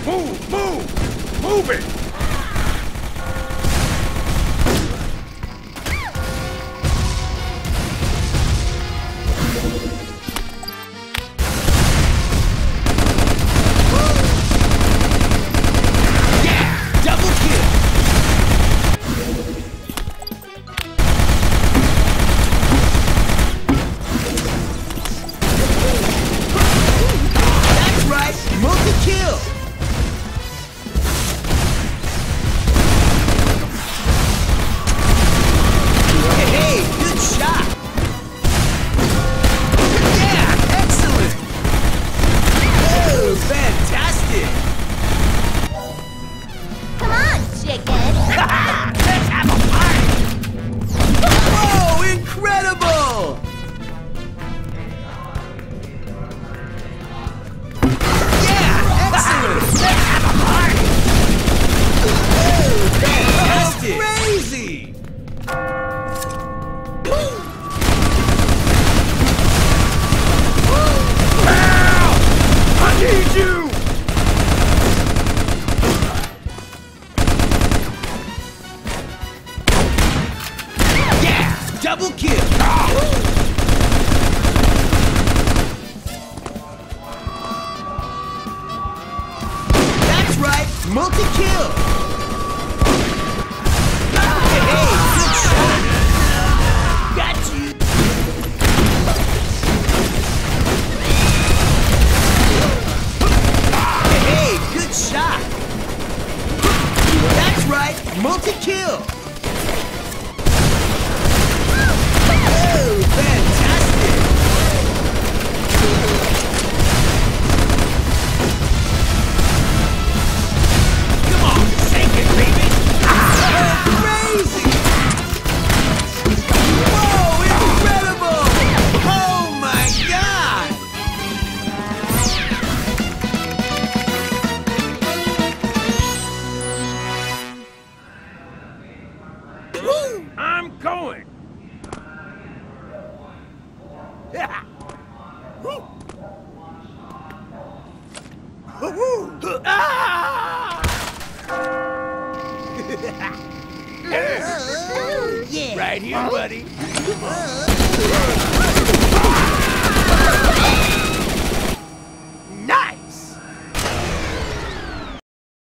Move! Move! Move it! Double kill! That's right, multi-kill! Hey, good shot! Got you! Hey, good shot! That's right, multi-kill! Fantastic! Come on, shake it, baby! Crazy! Whoa, incredible! Oh my God! Woo! I'm going! Yeah. Woo. Woo-hoo. Ah! Yeah. Right here, buddy. Come on.